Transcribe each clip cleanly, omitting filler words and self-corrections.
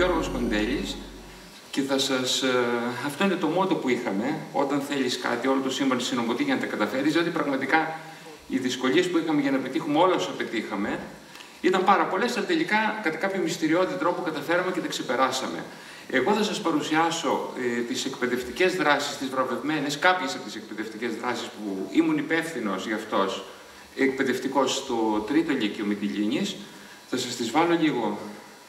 Γιώργος Κοντέλης και αυτό είναι το μότο που είχαμε. Όταν θέλεις κάτι, όλο το σύμπαν συνομωτεί για να τα καταφέρεις, διότι πραγματικά οι δυσκολίες που είχαμε για να πετύχουμε όλα όσα πετύχαμε ήταν πάρα πολλές, αλλά τελικά κατά κάποιο μυστηριώδη τρόπο καταφέραμε και τα ξεπεράσαμε. Εγώ θα σας παρουσιάσω τις εκπαιδευτικές δράσεις, τις βραβευμένες, κάποιες από τις εκπαιδευτικές δράσεις που ήμουν υπεύθυνος γι' αυτός, εκπαιδευτικός στο τρίτο λύκειο Μυτιλήνης. Θα σας τις βάλω λίγο.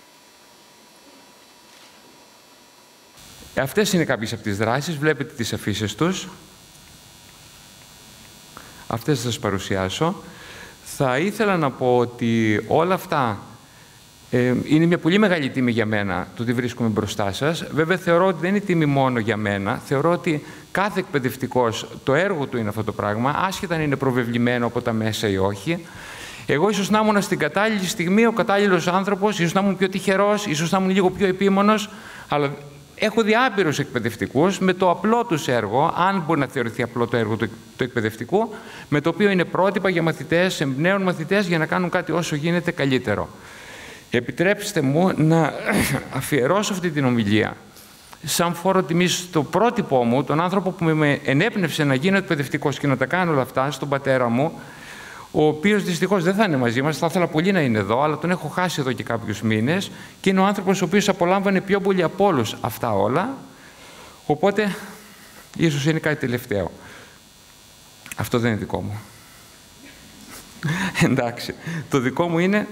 Αυτές είναι κάποιες από τις δράσεις, βλέπετε τις αφίσες τους. Αυτές θα σας παρουσιάσω. Θα ήθελα να πω ότι όλα αυτά είναι μια πολύ μεγάλη τιμή για μένα το ότι βρίσκομαι μπροστά σας. Βέβαια, θεωρώ ότι δεν είναι τιμή μόνο για μένα. Θεωρώ ότι κάθε εκπαιδευτικός, το έργο του είναι αυτό το πράγμα, άσχετα αν είναι προβεβλημένο από τα μέσα ή όχι. Εγώ ίσως να ήμουν στην κατάλληλη στιγμή ο κατάλληλος άνθρωπος, ίσως να ήμουν πιο τυχερός, ίσως να ήμουν λίγο πιο επίμονος, αλλά έχω δει άπειρους εκπαιδευτικούς με το απλό τους έργο, αν μπορεί να θεωρηθεί απλό το έργο του εκπαιδευτικού, με το οποίο είναι πρότυπα για μαθητές, εμπνέουν μαθητές για να κάνουν κάτι όσο γίνεται καλύτερο. Επιτρέψτε μου να αφιερώσω αυτή την ομιλία σαν φόρο τιμής στο πρότυπό μου, τον άνθρωπο που με ενέπνευσε να γίνω εκπαιδευτικός και να τα κάνω όλα αυτά, στον πατέρα μου, ο οποίος δυστυχώς δεν θα είναι μαζί μας, θα ήθελα πολύ να είναι εδώ, αλλά τον έχω χάσει εδώ και κάποιους μήνες και είναι ο άνθρωπος ο οποίος απολάμβανε πιο πολύ από όλους αυτά όλα, οπότε ίσως είναι κάτι τελευταίο. Αυτό δεν είναι δικό μου. Εντάξει, το δικό μου είναι...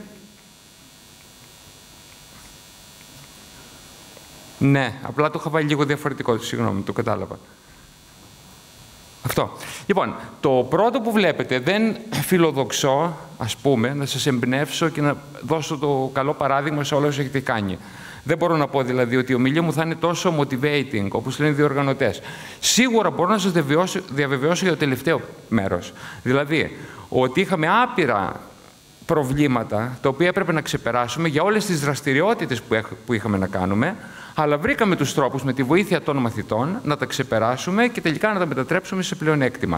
Ναι, απλά το είχα βάλει λίγο διαφορετικό, συγγνώμη, το κατάλαβα. Αυτό. Λοιπόν, το πρώτο που βλέπετε, δεν φιλοδοξώ, ας πούμε, να σας εμπνεύσω και να δώσω το καλό παράδειγμα σε όλα όσα έχετε κάνει. Δεν μπορώ να πω δηλαδή ότι η ομιλία μου θα είναι τόσο motivating, όπως λένε οι διοργανωτές. Σίγουρα μπορώ να σας διαβεβαιώσω για το τελευταίο μέρος. Δηλαδή, ότι είχαμε άπειρα προβλήματα, τα οποία έπρεπε να ξεπεράσουμε για όλες τις δραστηριότητες που είχαμε να κάνουμε, αλλά βρήκαμε τους τρόπους με τη βοήθεια των μαθητών να τα ξεπεράσουμε και τελικά να τα μετατρέψουμε σε πλεονέκτημα.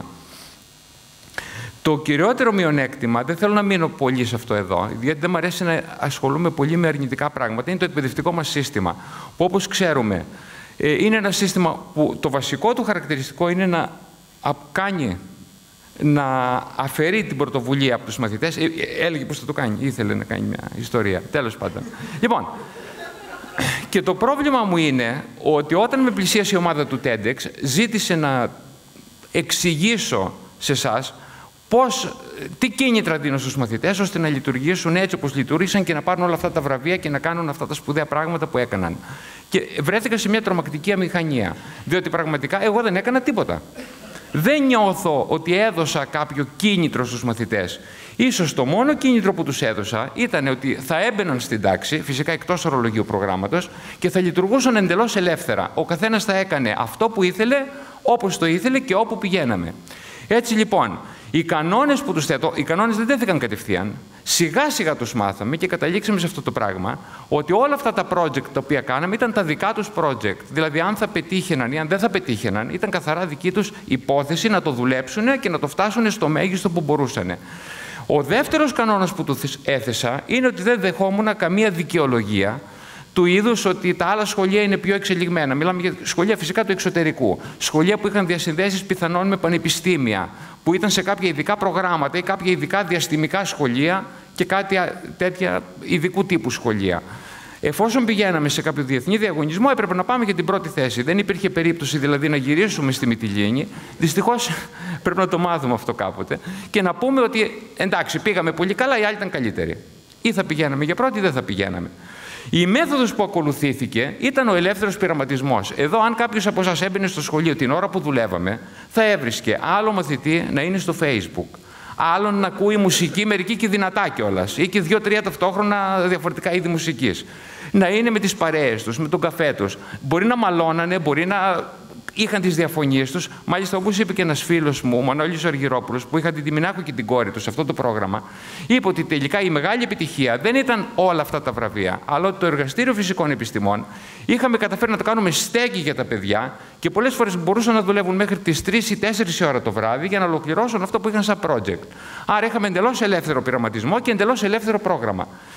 Το κυριότερο μειονέκτημα, δεν θέλω να μείνω πολύ σε αυτό εδώ, γιατί δεν μου αρέσει να ασχολούμαι πολύ με αρνητικά πράγματα, είναι το εκπαιδευτικό μας σύστημα, που όπως ξέρουμε είναι ένα σύστημα που το βασικό του χαρακτηριστικό είναι να αφαιρεί την πρωτοβουλία από τους μαθητές. Έλεγε πώς θα το κάνει, ήθελε να κάνει μια ιστορία, τέλος πάντων. Λοιπόν, και το πρόβλημα μου είναι ότι όταν με πλησίασε η ομάδα του TEDx, ζήτησε να εξηγήσω σε εσάς τι κίνητρα δίνω στους μαθητές, ώστε να λειτουργήσουν έτσι όπως λειτουργήσαν και να πάρουν όλα αυτά τα βραβεία και να κάνουν αυτά τα σπουδαία πράγματα που έκαναν. Και βρέθηκα σε μια τρομακτική αμηχανία, διότι πραγματικά εγώ δεν έκανα τίποτα. Δεν νιώθω ότι έδωσα κάποιο κίνητρο στους μαθητές. Ίσως το μόνο κίνητρο που τους έδωσα ήταν ότι θα έμπαιναν στην τάξη, φυσικά εκτός ορολογίου προγράμματος, και θα λειτουργούσαν εντελώς ελεύθερα. Ο καθένας θα έκανε αυτό που ήθελε, όπως το ήθελε και όπου πηγαίναμε. Έτσι λοιπόν, οι κανόνες που τους θέτω, οι κανόνες δεν τέθηκαν κατευθείαν. Σιγά σιγά τους μάθαμε και καταλήξαμε σε αυτό το πράγμα, ότι όλα αυτά τα project τα οποία κάναμε ήταν τα δικά τους project. Δηλαδή, αν θα πετύχαιναν ή αν δεν θα πετύχαιναν, ήταν καθαρά δική τους υπόθεση να το δουλέψουν και να το φτάσουν στο μέγιστο που μπορούσαν. Ο δεύτερος κανόνας που τους έθεσα είναι ότι δεν δεχόμουν καμία δικαιολογία του είδους ότι τα άλλα σχολεία είναι πιο εξελιγμένα. Μιλάμε για σχολεία φυσικά του εξωτερικού. Σχολεία που είχαν διασυνδέσεις πιθανόν με πανεπιστήμια, που ήταν σε κάποια ειδικά προγράμματα ή κάποια ειδικά διαστημικά σχολεία και κάτι τέτοια ειδικού τύπου σχολεία. Εφόσον πηγαίναμε σε κάποιο διεθνή διαγωνισμό, έπρεπε να πάμε για την πρώτη θέση. Δεν υπήρχε περίπτωση δηλαδή να γυρίσουμε στη Μυτιλήνη. Δυστυχώς πρέπει να το μάθουμε αυτό κάποτε. Και να πούμε ότι εντάξει, πήγαμε πολύ καλά, οι άλλοι ήταν καλύτεροι. Ή θα πηγαίναμε για πρώτη ή δεν θα πηγαίναμε. Η μέθοδος που ακολουθήθηκε ήταν ο ελεύθερος πειραματισμός. Εδώ, αν κάποιος από εσάς έμπαινε στο σχολείο την ώρα που δουλεύαμε, θα έβρισκε άλλο μαθητή να είναι στο Facebook, άλλον να ακούει μουσική, μερική και δυνατά κιόλας, ή και 2-3 ταυτόχρονα διαφορετικά είδη μουσικής. Να είναι με τις παρέες τους, με τον καφέ τους. Μπορεί να μαλώνανε, μπορεί να είχαν τις διαφωνίες τους. Μάλιστα, όπως είπε και ένας φίλος μου, ο Μανώλης Αργυρόπουλος, που είχα την τιμή να έχω και την κόρη του σε αυτό το πρόγραμμα, είπε ότι τελικά η μεγάλη επιτυχία δεν ήταν όλα αυτά τα βραβεία, αλλά ότι το Εργαστήριο Φυσικών Επιστημών είχαμε καταφέρει να το κάνουμε στέγη για τα παιδιά και πολλές φορές μπορούσαν να δουλεύουν μέχρι τις 3 ή 4 η ώρα το βράδυ για να ολοκληρώσουν αυτό που είχαν σαν project. Άρα είχαμε εντελώς ελεύθερο πειραματισμό και εντελώς ελεύθερο πρόγραμμα.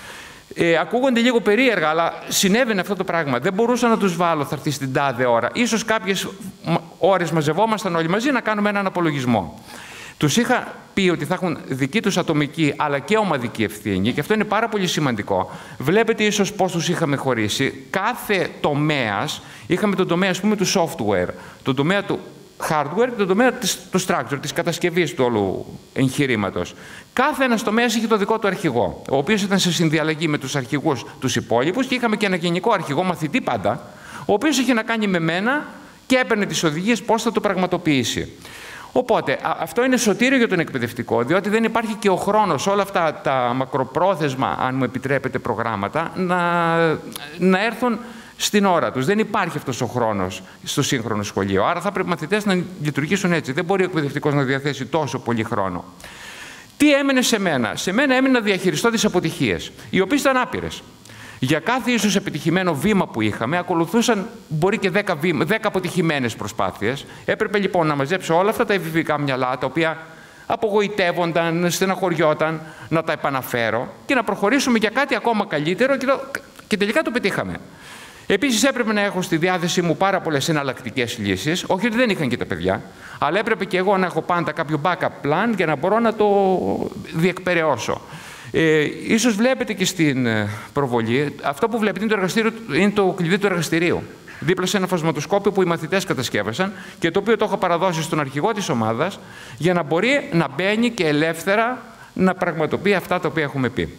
Ακούγονται λίγο περίεργα, αλλά συνέβαινε αυτό το πράγμα. Δεν μπορούσα να τους βάλω, θα έρθει στην τάδε ώρα. Ίσως κάποιες ώρες μαζευόμασταν όλοι μαζί να κάνουμε έναν απολογισμό. Τους είχα πει ότι θα έχουν δική τους ατομική αλλά και ομαδική ευθύνη, και αυτό είναι πάρα πολύ σημαντικό. Βλέπετε ίσως πώς τους είχαμε χωρίσει. Κάθε τομέας, είχαμε τον τομέα, ας πούμε, του software, τον τομέα του hardware και τον τομέα του structure, της κατασκευής του όλου εγχειρήματος. Κάθε ένας τομέας είχε το δικό του αρχηγό, ο οποίος ήταν σε συνδιαλλαγή με τους αρχηγούς τους υπόλοιπους, και είχαμε και ένα γενικό αρχηγό, μαθητή πάντα, ο οποίος είχε να κάνει με μένα και έπαιρνε τις οδηγίες πώς θα το πραγματοποιήσει. Οπότε, αυτό είναι σωτήριο για τον εκπαιδευτικό, διότι δεν υπάρχει και ο χρόνος όλα αυτά τα μακροπρόθεσμα, αν μου επιτρέπετε, προγράμματα, να έρθουν στην ώρα τους. Δεν υπάρχει αυτός ο χρόνος στο σύγχρονο σχολείο. Άρα θα πρέπει οι μαθητές να λειτουργήσουν έτσι. Δεν μπορεί ο εκπαιδευτικός να διαθέσει τόσο πολύ χρόνο. Τι έμενε σε μένα? Σε μένα έμενε να διαχειριστώ τις αποτυχίες, οι οποίες ήταν άπειρες. Για κάθε ίσως επιτυχημένο βήμα που είχαμε, ακολουθούσαν μπορεί και 10 αποτυχημένες προσπάθειες. Έπρεπε λοιπόν να μαζέψω όλα αυτά τα εφηβικά μυαλά, τα οποία απογοητεύονταν, στεναχωριόταν, να τα επαναφέρω και να προχωρήσουμε για κάτι ακόμα καλύτερο, και τελικά το πετύχαμε. Επίσης, έπρεπε να έχω στη διάθεσή μου πάρα πολλές εναλλακτικές λύσεις. Όχι ότι δεν είχαν και τα παιδιά, αλλά έπρεπε και εγώ να έχω πάντα κάποιο backup plan για να μπορώ να το διεκπεραιώσω. Ίσως βλέπετε και στην προβολή, αυτό που βλέπετε είναι το κλειδί του εργαστηρίου. Δίπλα σε ένα φασματοσκόπιο που οι μαθητές κατασκεύασαν και το οποίο το έχω παραδώσει στον αρχηγό της ομάδας για να μπορεί να μπαίνει και ελεύθερα να πραγματοποιεί αυτά τα οποία έχουμε πει.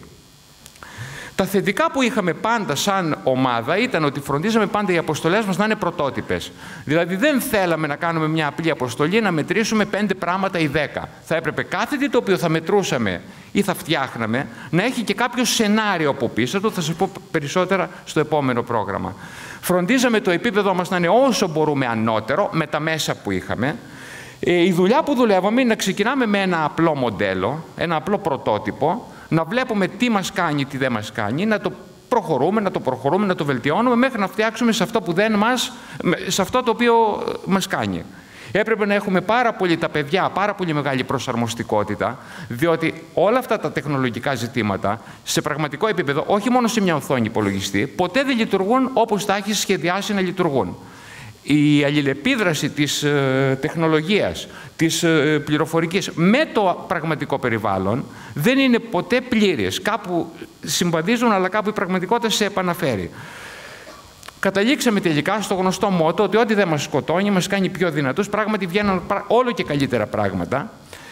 Τα θετικά που είχαμε πάντα σαν ομάδα ήταν ότι φροντίζαμε πάντα οι αποστολές μας να είναι πρωτότυπες. Δηλαδή δεν θέλαμε να κάνουμε μια απλή αποστολή, να μετρήσουμε 5 πράγματα ή 10. Θα έπρεπε κάθε τι το οποίο θα μετρούσαμε ή θα φτιάχναμε να έχει και κάποιο σενάριο από πίσω του. Θα σας πω περισσότερα στο επόμενο πρόγραμμα. Φροντίζαμε το επίπεδο μας να είναι όσο μπορούμε ανώτερο με τα μέσα που είχαμε. Η δουλειά που δουλεύαμε είναι να ξεκινάμε με ένα απλό μοντέλο, ένα απλό πρωτότυπο, να βλέπουμε τι μας κάνει, τι δεν μας κάνει, να το προχωρούμε, να το βελτιώνουμε μέχρι να φτιάξουμε σε αυτό το οποίο μας κάνει. Έπρεπε να έχουμε τα παιδιά πάρα πολύ μεγάλη προσαρμοστικότητα, διότι όλα αυτά τα τεχνολογικά ζητήματα σε πραγματικό επίπεδο, όχι μόνο σε μια οθόνη υπολογιστή, ποτέ δεν λειτουργούν όπως τα έχεις σχεδιάσει να λειτουργούν. Η αλληλεπίδραση της τεχνολογίας, της πληροφορικής με το πραγματικό περιβάλλον δεν είναι ποτέ πλήρης. Κάπου συμβαδίζουν, αλλά κάπου η πραγματικότητα σε επαναφέρει. Καταλήξαμε τελικά στο γνωστό μότο ότι ό,τι δεν μας σκοτώνει μας κάνει πιο δυνατούς. Πράγματι βγαίνουν όλο και καλύτερα πράγματα.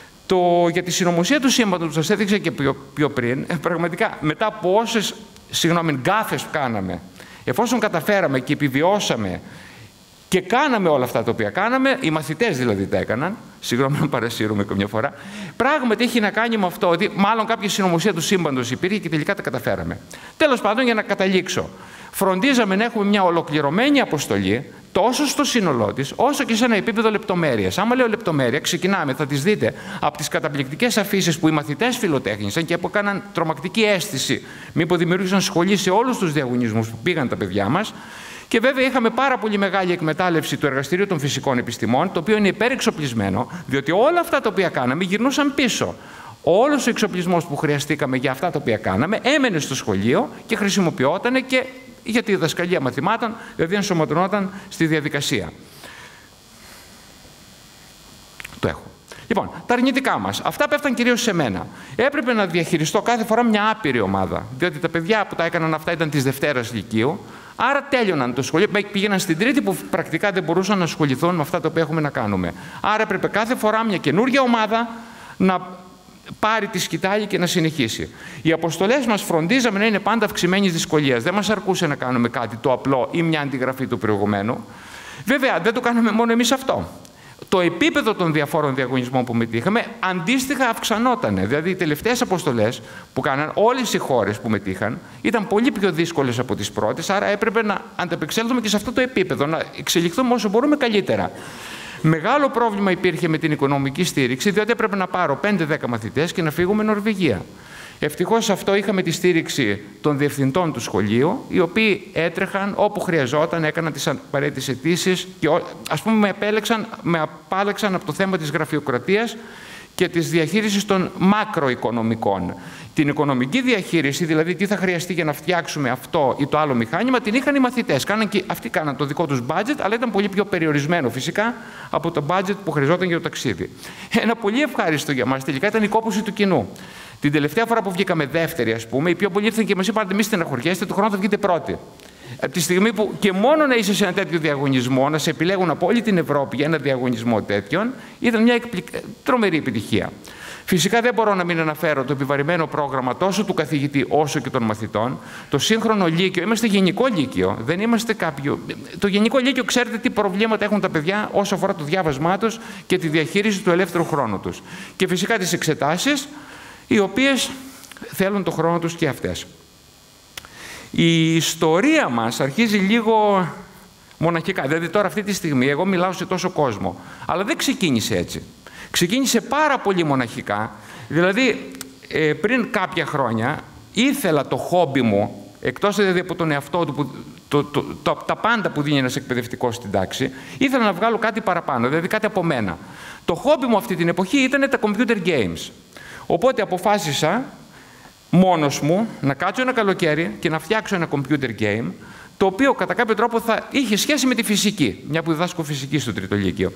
Για τη συνωμοσία του σύμπαντος που σας έδειξα και πιο πριν, πραγματικά μετά από όσες γκάφες που κάναμε, εφόσον καταφέραμε και επιβιώσαμε και κάναμε όλα αυτά τα οποία κάναμε, οι μαθητές δηλαδή τα έκαναν, συγγνώμη να παρασύρουμε καμιά φορά, πράγματι έχει να κάνει με αυτό, ότι μάλλον κάποια συνωμοσία του σύμπαντος υπήρχε και τελικά τα καταφέραμε. Τέλος πάντων, για να καταλήξω, φροντίζαμε να έχουμε μια ολοκληρωμένη αποστολή, τόσο στο σύνολό της, όσο και σε ένα επίπεδο λεπτομέρειας. Άμα λέω λεπτομέρεια, ξεκινάμε, θα τις δείτε, από τις καταπληκτικές αφήσεις που οι μαθητές φιλοτέχνησαν και που έκαναν τρομακτική αίσθηση, μήπως δημιούργησαν σχολή σε όλους τους διαγωνισμούς που πήγαν τα παιδιά μας. Και βέβαια είχαμε πάρα πολύ μεγάλη εκμετάλλευση του Εργαστηρίου των Φυσικών Επιστημών, το οποίο είναι υπερεξοπλισμένο, διότι όλα αυτά τα οποία κάναμε γυρνούσαν πίσω. Όλος ο εξοπλισμός που χρειαστήκαμε για αυτά τα οποία κάναμε έμενε στο σχολείο και χρησιμοποιόταν και για τη διδασκαλία μαθημάτων, δηλαδή ενσωματωνόταν στη διαδικασία. Το έχω. Λοιπόν, τα αρνητικά μας. Αυτά πέφταν κυρίως σε μένα. Έπρεπε να διαχειριστώ κάθε φορά μια άπειρη ομάδα, διότι τα παιδιά που τα έκαναν αυτά ήταν της Δευτέρας Λυκείου. Άρα τέλειωναν το σχολείο, πήγαιναν στην Τρίτη που πρακτικά δεν μπορούσαν να ασχοληθούν με αυτά τα οποία έχουμε να κάνουμε. Άρα έπρεπε κάθε φορά μια καινούργια ομάδα να πάρει τη σκητάλη και να συνεχίσει. Οι αποστολές μας φροντίζαμε να είναι πάντα αυξημένης δυσκολίας. Δεν μας αρκούσε να κάνουμε κάτι το απλό ή μια αντιγραφή του προηγουμένου. Βέβαια, δεν το κάναμε μόνο εμείς αυτό. Το επίπεδο των διαφόρων διαγωνισμών που μετήχαμε αντίστοιχα αυξανόταν. Δηλαδή, οι τελευταίες αποστολές που κάναν όλες οι χώρες που μετήχαν ήταν πολύ πιο δύσκολες από τις πρώτες, άρα έπρεπε να ανταπεξέλθουμε και σε αυτό το επίπεδο, να εξελιχθούμε όσο μπορούμε καλύτερα. Μεγάλο πρόβλημα υπήρχε με την οικονομική στήριξη, διότι έπρεπε να πάρω 5-10 μαθητές και να φύγουμε Νορβηγία. Ευτυχώς αυτό είχαμε τη στήριξη των διευθυντών του σχολείου, οι οποίοι έτρεχαν όπου χρειαζόταν, έκαναν τις απαραίτητες αιτήσεις και ας πούμε με απάλεξαν από το θέμα της γραφειοκρατίας και της διαχείρισης των μακροοικονομικών. Την οικονομική διαχείριση, δηλαδή τι θα χρειαστεί για να φτιάξουμε αυτό ή το άλλο μηχάνημα, την είχαν οι μαθητές. Αυτοί κάναν το δικό τους budget, αλλά ήταν πολύ πιο περιορισμένο φυσικά από το budget που χρειαζόταν για το ταξίδι. Ένα πολύ ευχάριστο για μας τελικά ήταν η κόπωση του κοινού. Την τελευταία φορά που βγήκαμε δεύτερη, ας πούμε, οι πιο πολλοί ήρθαν και μας είπαν: μη στεναχωριέστε, του χρόνου θα βγείτε πρώτοι. Από τη στιγμή που και μόνο να είσαι σε ένα τέτοιο διαγωνισμό, να σε επιλέγουν από όλη την Ευρώπη για ένα διαγωνισμό τέτοιον, ήταν μια τρομερή επιτυχία. Φυσικά δεν μπορώ να μην αναφέρω το επιβαρημένο πρόγραμμα τόσο του καθηγητή όσο και των μαθητών. Το σύγχρονο λύκειο, είμαστε γενικό λύκειο, δεν είμαστε κάποιο. Το γενικό λύκειο, ξέρετε τι προβλήματα έχουν τα παιδιά όσο αφορά το διάβασμά τους και τη διαχείριση του ελεύθερου χρόνου τους. Και φυσικά τις εξετάσεις, οι οποίες θέλουν το χρόνο τους και αυτές. Η ιστορία μας αρχίζει λίγο μοναχικά. Δηλαδή τώρα αυτή τη στιγμή εγώ μιλάω σε τόσο κόσμο. Αλλά δεν ξεκίνησε έτσι. Ξεκίνησε πάρα πολύ μοναχικά. Δηλαδή πριν κάποια χρόνια ήθελα το χόμπι μου, εκτός δηλαδή από τον εαυτό του, τα πάντα που δίνει ένας εκπαιδευτικός στην τάξη, ήθελα να βγάλω κάτι παραπάνω, δηλαδή κάτι από μένα. Το χόμπι μου αυτή την εποχή ήταν τα computer games. Οπότε αποφάσισα μόνος μου να κάτσω ένα καλοκαίρι και να φτιάξω ένα computer game, το οποίο κατά κάποιο τρόπο θα είχε σχέση με τη φυσική, μια που διδάσκω φυσική στο τρίτο λύκειο.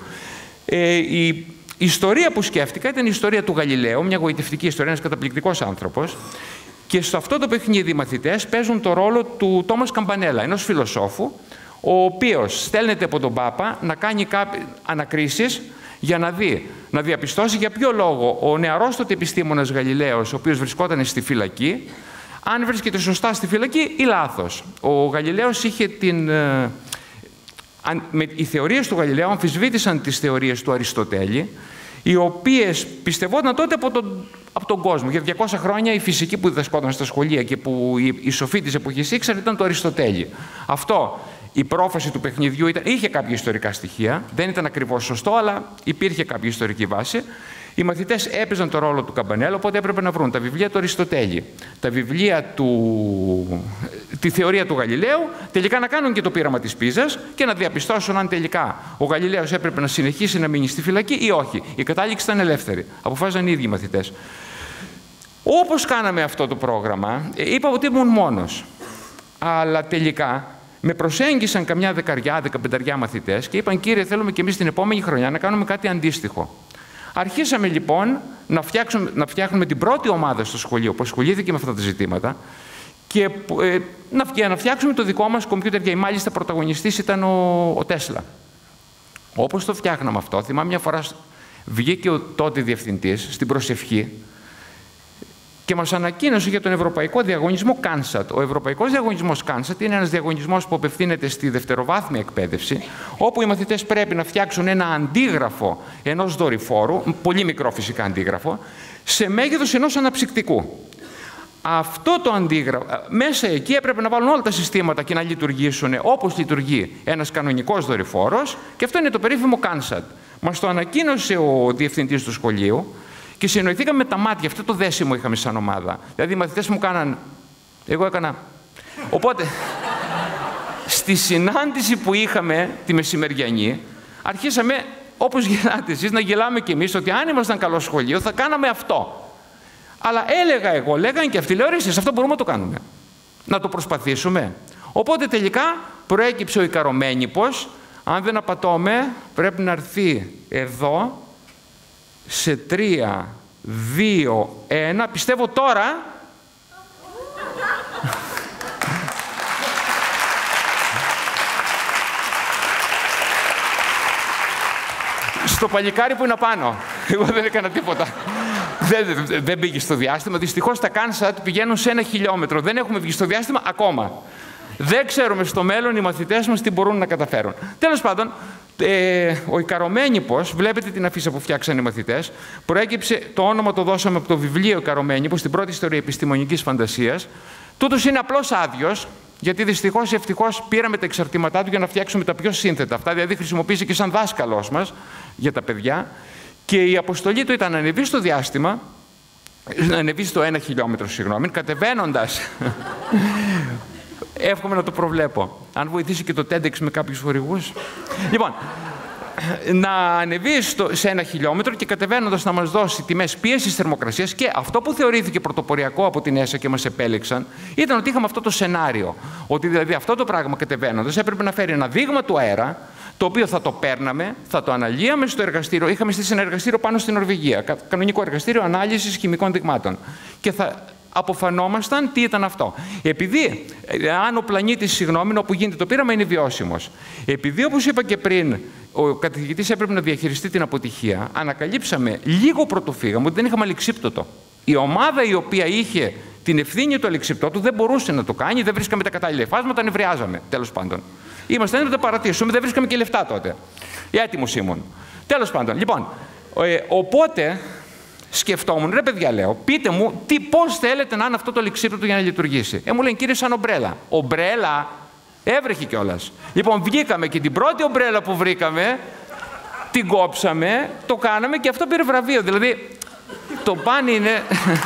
Η ιστορία που σκέφτηκα ήταν η ιστορία του Γαλιλαίου, μια γοητευτική ιστορία, ένας καταπληκτικός άνθρωπος, και σε αυτό το παιχνίδι οι μαθητές παίζουν το ρόλο του Τόμας Καμπανέλα, ενός φιλοσόφου, ο οποίος στέλνεται από τον Πάπα να κάνει ανακρίσεις για να δει, να διαπιστώσει για ποιο λόγο ο νεαρός τότε επιστήμονας Γαλιλαίος, ο οποίος βρισκόταν στη φυλακή, αν βρίσκεται σωστά στη φυλακή ή λάθος. Ο Γαλιλαίος είχε οι θεωρίες του Γαλιλαίου αμφισβήτησαν τις θεωρίες του Αριστοτέλη, οι οποίες πιστευόταν τότε από τον κόσμο. Για 200 χρόνια η φυσική που διδασκόταν στα σχολεία και που οι σοφοί της εποχής ήξεραν ήταν το Αριστοτέλη. Αυτό, η πρόφαση του παιχνιδιού είχε κάποια ιστορικά στοιχεία, δεν ήταν ακριβώς σωστό, αλλά υπήρχε κάποια ιστορική βάση. Οι μαθητές έπαιζαν το ρόλο του Καμπανέλα, οπότε έπρεπε να βρουν τα βιβλία του Αριστοτέλη, τα βιβλία τη θεωρία του Γαλιλαίου, τελικά να κάνουν και το πείραμα της Πίζας και να διαπιστώσουν αν τελικά ο Γαλιλαίος έπρεπε να συνεχίσει να μείνει στη φυλακή ή όχι. Η κατάληξη ήταν ελεύθερη. Αποφάσισαν οι ίδιοι οι μαθητές. Όπως κάναμε αυτό το πρόγραμμα, είπα ότι ήμουν μόνος. Αλλά τελικά με προσέγγισαν καμιά 10-15 μαθητές και είπαν: κύριε, θέλουμε και εμείς την επόμενη χρονιά να κάνουμε κάτι αντίστοιχο. Αρχίσαμε λοιπόν να φτιάχνουμε την πρώτη ομάδα στο σχολείο που ασχολήθηκε με αυτά τα ζητήματα και να φτιάξουμε το δικό μας computer game. Μάλιστα, πρωταγωνιστής ήταν ο Τέσλα. Όπως το φτιάχναμε αυτό, θυμάμαι μια φορά βγήκε ο τότε διευθυντής στην προσευχή και μας ανακοίνωσε για τον Ευρωπαϊκό Διαγωνισμό CANSAT. Ο Ευρωπαϊκός Διαγωνισμός CANSAT είναι ένας διαγωνισμός που απευθύνεται στη δευτεροβάθμια εκπαίδευση, όπου οι μαθητές πρέπει να φτιάξουν ένα αντίγραφο ενός δορυφόρου, πολύ μικρό φυσικά αντίγραφο, σε μέγεθος ενός αναψυκτικού. Αυτό το αντίγραφο, μέσα εκεί έπρεπε να βάλουν όλα τα συστήματα και να λειτουργήσουν όπως λειτουργεί ένας κανονικός δορυφόρος, και αυτό είναι το περίφημο CANSAT. Μας το ανακοίνωσε ο διευθυντής του σχολείου. Και συνοηθήκαμε με τα μάτια, αυτό το δέσιμο είχαμε σαν ομάδα. Δηλαδή οι μαθητές μου κάναν, εγώ έκανα. Οπότε, στη συνάντηση που είχαμε τη μεσημεριανή, αρχίσαμε, όπως γελάτε εσείς, να γελάμε κι εμείς ότι αν ήμασταν καλό σχολείο θα κάναμε αυτό. Αλλά έλεγα εγώ, λέγανε και αυτοί, λέω: εσείς αυτό μπορούμε να το κάνουμε. Να το προσπαθήσουμε. Οπότε τελικά προέκυψε ο Ικαρομένιππος, αν δεν απατώμε, πρέπει να έρθει εδώ. Σε 3, 2, 1, πιστεύω τώρα. Στο παλικάρι που είναι απάνω. Εγώ δεν έκανα τίποτα. Δεν πήγε στο διάστημα. Δυστυχώς τα CANSAT πηγαίνουν σε 1 χιλιόμετρο. Δεν έχουμε βγει στο διάστημα ακόμα. Δεν ξέρουμε στο μέλλον οι μαθητές μας τι μπορούν να καταφέρουν. Τέλος πάντων, ο Ικαρομένιππος, βλέπετε την αφίσα που φτιάξαν οι μαθητές, προέκυψε, το όνομα το δώσαμε από το βιβλίο Ικαρομένιππος, στην πρώτη ιστορία επιστημονικής φαντασίας. Τούτος είναι απλώς άδειος, γιατί δυστυχώς ή ευτυχώς πήραμε τα εξαρτήματά του για να φτιάξουμε τα πιο σύνθετα αυτά, δηλαδή χρησιμοποίησε και σαν δάσκαλός μας για τα παιδιά. Και η αποστολή του ήταν να ανεβεί στο διάστημα, να ανεβεί στο 1 χιλιόμετρο, συγγνώμη, κατεβαίνοντας. Εύχομαι να το προβλέπω. Αν βοηθήσει και το TEDx με κάποιους χορηγούς. Λοιπόν, να ανεβεί σε 1 χιλιόμετρο και κατεβαίνοντας να μας δώσει τιμές πίεσης θερμοκρασίας. Και αυτό που θεωρήθηκε πρωτοποριακό από την ΕΣΑ και μας επέλεξαν ήταν ότι είχαμε αυτό το σενάριο. Ότι δηλαδή αυτό το πράγμα κατεβαίνοντας έπρεπε να φέρει ένα δείγμα του αέρα, το οποίο θα το παίρναμε, θα το αναλύαμε στο εργαστήριο. Είχαμε στήσει ένα εργαστήριο πάνω στην Νορβηγία, κανονικό εργαστήριο ανάλυσης χημικών δειγμάτων. Και θα αποφανόμασταν τι ήταν αυτό. Επειδή, αν ο πλανήτης, όπου γίνεται το πείραμα, είναι βιώσιμος. Επειδή, όπως είπα και πριν, ο καθηγητής έπρεπε να διαχειριστεί την αποτυχία, ανακαλύψαμε λίγο πρωτού φύγαμε ότι δεν είχαμε αλεξίπτωτο. Η ομάδα η οποία είχε την ευθύνη του αλεξίπτωτου δεν μπορούσε να το κάνει, δεν βρίσκαμε τα κατάλληλα υφάσματα, νευριάζαμε, τέλος πάντων. Είμαστε έτοιμοι να το παρατήσουμε, δεν βρίσκαμε και λεφτά τότε. Έτοιμος ήμουν. Τέλος πάντων. Λοιπόν, οπότε σκεφτόμουν, ρε παιδιά, λέω, πείτε μου πώς θέλετε να είναι αυτό το αλεξίπτωτο για να λειτουργήσει. Μου λένε, κύριε, σαν ομπρέλα. Ομπρέλα, έβρεχε κιόλας. Λοιπόν, βγήκαμε και την πρώτη ομπρέλα που βρήκαμε, την κόψαμε, το κάναμε και αυτό πήρε βραβείο. Δηλαδή, το παν είναι...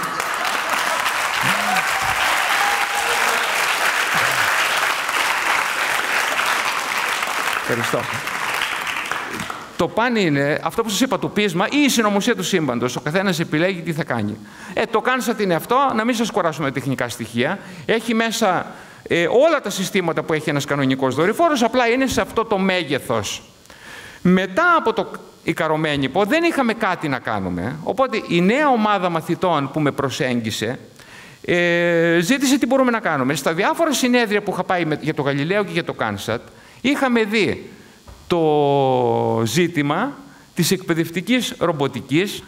Ευχαριστώ. Το παν είναι αυτό που σας είπα, το πείσμα ή η συνωμοσία του σύμπαντος. Ο καθένας επιλέγει τι θα κάνει. Το Kansat είναι αυτό, να μην σας κουράσουμε τεχνικά στοιχεία. Έχει μέσα όλα τα συστήματα που έχει ένας κανονικός δορυφόρος, απλά είναι σε αυτό το μέγεθος. Μετά από το Ικαρωμένυπο δεν είχαμε κάτι να κάνουμε, οπότε η νέα ομάδα μαθητών που με προσέγγισε ζήτησε τι μπορούμε να κάνουμε. Στα διάφορα συνέδρια που είχα πάει για το Γαλιλαίο και για το Kansat, είχαμε δει το ζήτημα της εκπαιδευτικής ρομποτικής.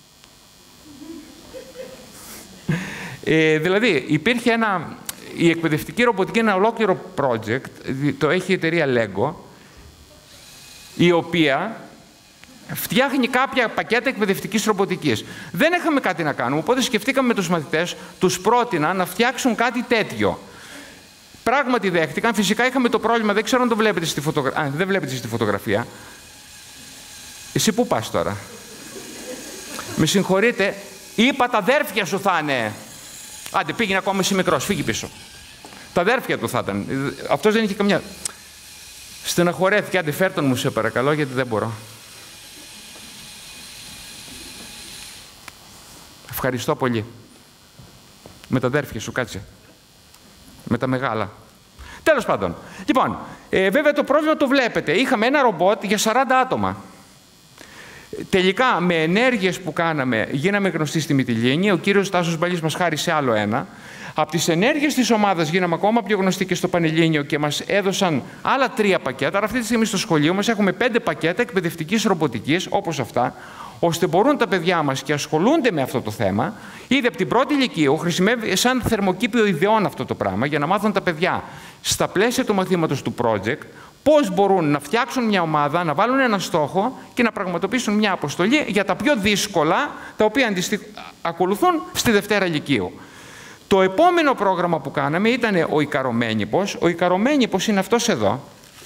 Δηλαδή, υπήρχε η εκπαιδευτική ρομποτική είναι ένα ολόκληρο project, το έχει η εταιρεία Lego, η οποία φτιάχνει κάποια πακέτα εκπαιδευτικής ρομποτικής. Δεν είχαμε κάτι να κάνουμε, οπότε σκεφτήκαμε με τους μαθητές, τους πρότεινα να φτιάξουν κάτι τέτοιο. Πράγματι δέχτηκαν. Φυσικά είχαμε το πρόβλημα, δεν ξέρω αν το βλέπετε στη φωτογραφία. Δεν βλέπετε στη φωτογραφία. Εσύ πού πας τώρα? Με συγχωρείτε, είπα τα αδέρφια σου θα είναι. Άντε, πήγαινε ακόμα εσύ μικρός, φύγει πίσω. Τα αδέρφια του θα ήταν. Αυτός δεν είχε καμιά... Στεναχωρέθηκε, άντε φέρ τον μου σε παρακαλώ, γιατί δεν μπορώ. Ευχαριστώ πολύ. Με τα αδέρφια σου, κάτσε. Με τα μεγάλα. Τέλος πάντων. Λοιπόν, βέβαια το πρόβλημα το βλέπετε. Είχαμε ένα ρομπότ για 40 άτομα. Τελικά, με ενέργειες που κάναμε, γίναμε γνωστοί στη Μυτιλήνη. Ο κύριος Τάσος Μπαλής μας χάρισε άλλο ένα. Από τις ενέργειες της ομάδας γίναμε ακόμα πιο γνωστοί και στο Πανελλήνιο και μας έδωσαν άλλα 3 πακέτα. Άρα αυτή τη στιγμή στο σχολείο μας έχουμε 5 πακέτα εκπαιδευτικής ρομποτικής, όπως αυτά, ώστε μπορούν τα παιδιά μας και ασχολούνται με αυτό το θέμα. Ήδη από την πρώτη ηλικίου χρησιμεύει σαν θερμοκήπιο ιδεών αυτό το πράγμα για να μάθουν τα παιδιά στα πλαίσια του μαθήματος του project πώς μπορούν να φτιάξουν μια ομάδα, να βάλουν ένα στόχο και να πραγματοποιήσουν μια αποστολή για τα πιο δύσκολα, τα οποία ακολουθούν στη Δευτέρα Λυκείου. Το επόμενο πρόγραμμα που κάναμε ήταν ο Ικαρωμένυπος. Ο Ικαρωμένυπος είναι αυτός εδώ,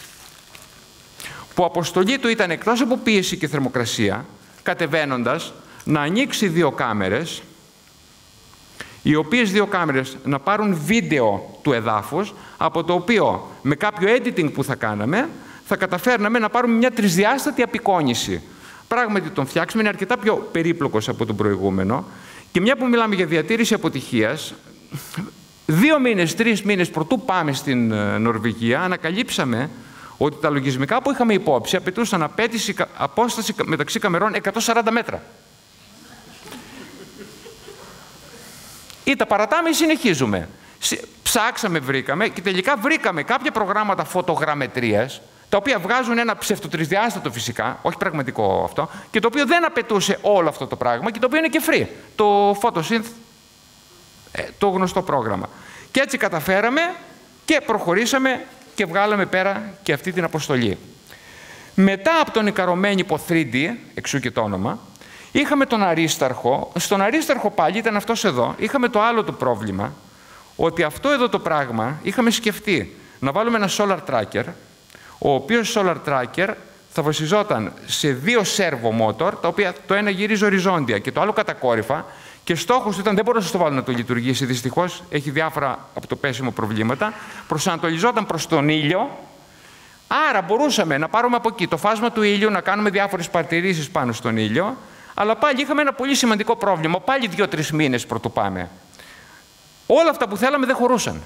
που αποστολή του ήταν εκτός από πίεση και θερμοκρασία, κατεβαίνοντας, να ανοίξει 2 κάμερες, οι οποίες 2 κάμερες να πάρουν βίντεο του εδάφους, από το οποίο με κάποιο editing που θα κάναμε, θα καταφέρναμε να πάρουμε μια τρισδιάστατη απεικόνηση. Πράγματι τον φτιάξουμε, είναι αρκετά πιο περίπλοκος από τον προηγούμενο και μια που μιλάμε για διατήρηση αποτυχίας, 2 μήνες, 3 μήνες πρωτού πάμε στην Νορβηγία, ανακαλύψαμε ότι τα λογισμικά που είχαμε υπόψη απαιτούσαν απόσταση μεταξύ καμερών 140 μέτρα. Ή τα παρατάμε ή συνεχίζουμε. Ψάξαμε, βρήκαμε και τελικά βρήκαμε κάποια προγράμματα φωτογραμμετρίας, τα οποία βγάζουν ένα ψευτοτρισδιάστατο φυσικά, όχι πραγματικό αυτό, και το οποίο δεν απαιτούσε όλο αυτό το πράγμα και το οποίο είναι και free. Το Photosynth, το γνωστό πρόγραμμα. Και έτσι καταφέραμε και προχωρήσαμε και βγάλαμε πέρα και αυτή την αποστολή. Μετά από τον Ικαρωμένυπο 3D, εξού και το όνομα, είχαμε τον Αρίσταρχο. Στον Αρίσταρχο πάλι ήταν αυτός εδώ. Είχαμε το άλλο το πρόβλημα, ότι αυτό εδώ το πράγμα είχαμε σκεφτεί να βάλουμε ένα solar tracker, ο οποίος solar tracker θα βασιζόταν σε 2 servo motor, τα οποία το ένα γυρίζει οριζόντια και το άλλο κατακόρυφα, και στόχος ήταν, δεν μπορούσε να το βάλω να το λειτουργήσει, δυστυχώς, έχει διάφορα από το πέσιμο προβλήματα, προσανατολιζόταν προς τον ήλιο, Άρα μπορούσαμε να πάρουμε από εκεί το φάσμα του ήλιου, να κάνουμε διάφορες παρατηρήσεις πάνω στον ήλιο, αλλά πάλι είχαμε ένα πολύ σημαντικό πρόβλημα. Πάλι 2-3 μήνες πρωτού πάμε. Όλα αυτά που θέλαμε δεν χωρούσαν.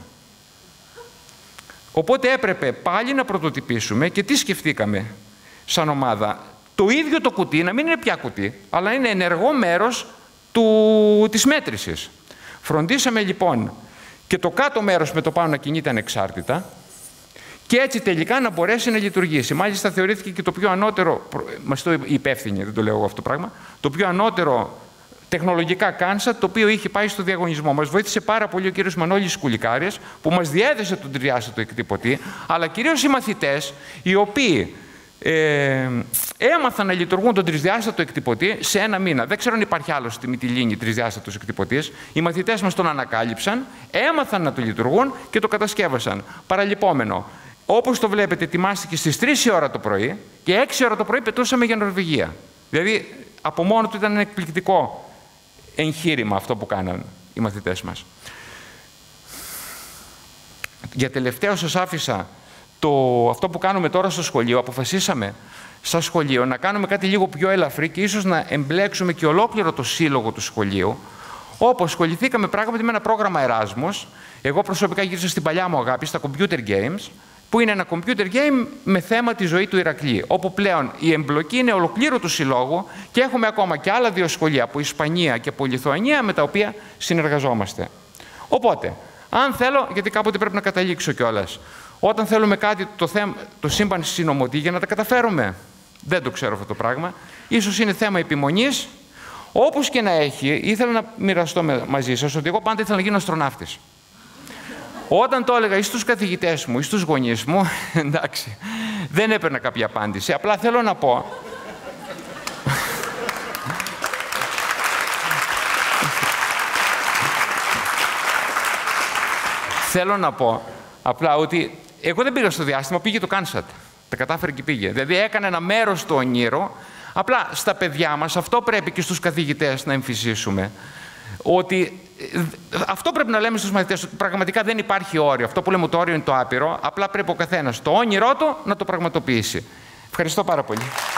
Οπότε έπρεπε πάλι να πρωτοτυπήσουμε και τι σκεφτήκαμε σαν ομάδα. Το ίδιο το κουτί να μην είναι πια κουτί, αλλά είναι ενεργό μέρος της μέτρησης. Φροντίσαμε λοιπόν και το κάτω μέρος με το πάνω να κινείται ανεξάρτητα και έτσι τελικά να μπορέσει να λειτουργήσει. Μάλιστα θεωρήθηκε και το πιο ανώτερο, μας το υπεύθυνε, δεν το λέω εγώ αυτό το πράγμα, το πιο ανώτερο τεχνολογικά κάνσατ το οποίο είχε πάει στο διαγωνισμό. Μας βοήθησε πάρα πολύ ο κύριος Μανώλης Κουλικάρης που μας διέδεσε τον τρισδιάστατο εκτυπωτή, αλλά κυρίως οι μαθητές οι οποίοι έμαθαν να λειτουργούν τον τρισδιάστατο εκτυπωτή σε 1 μήνα. Δεν ξέρω αν υπάρχει άλλο στη Μυτιλήνη τρισδιάστατος εκτυπωτής. Οι μαθητές μας τον ανακάλυψαν, έμαθαν να το λειτουργούν και το κατασκεύασαν. Παραλειπόμενο. Όπως το βλέπετε, ετοιμάστηκε στις 3 η ώρα το πρωί και 6 η ώρα το πρωί πετούσαμε για Νορβηγία. Δηλαδή, από μόνο του ήταν ένα εκπληκτικό εγχείρημα αυτό που κάναν οι μαθητές μας. Για τελευταίο σας άφησα αυτό που κάνουμε τώρα στο σχολείο. Αποφασίσαμε στο σχολείο να κάνουμε κάτι λίγο πιο ελαφρύ και ίσως να εμπλέξουμε και ολόκληρο το σύλλογο του σχολείου, όπου ασχοληθήκαμε πράγματι με ένα πρόγραμμα Εράσμους. Εγώ προσωπικά γύρισα στην παλιά μου αγάπη, στα computer games, που είναι ένα computer game με θέμα τη ζωή του Ηρακλή, όπου πλέον η εμπλοκή είναι ολοκλήρου του συλλόγου και έχουμε ακόμα και άλλα 2 σχολεία από Ισπανία και από Λιθουανία με τα οποία συνεργαζόμαστε. Οπότε, αν θέλω, γιατί κάποτε πρέπει να καταλήξω κιόλας, όταν θέλουμε κάτι το σύμπαν συνομωτεί για να τα καταφέρουμε. Δεν το ξέρω αυτό το πράγμα. Ίσως είναι θέμα επιμονής. Όπως και να έχει, ήθελα να μοιραστώ μαζί σας ότι εγώ πάντα ήθελα να γίνω αστροναύτης. Όταν το έλεγα ή στους καθηγητές μου ή στους γονείς μου, εντάξει, δεν έπαιρνα κάποια απάντηση. Απλά θέλω να πω... θέλω να πω απλά ότι εγώ δεν πήγα στο διάστημα, πήγε το κάνσατ. Τα κατάφερε και πήγε. Δηλαδή έκανε ένα μέρος του ονείρου. Απλά στα παιδιά μας, αυτό πρέπει και στους καθηγητές να εμφυσίσουμε. Ότι αυτό πρέπει να λέμε στους μαθητές, ότι πραγματικά δεν υπάρχει όριο. Αυτό που λέμε το όριο είναι το άπειρο. Απλά πρέπει ο καθένας το όνειρό του να το πραγματοποιήσει. Ευχαριστώ πάρα πολύ.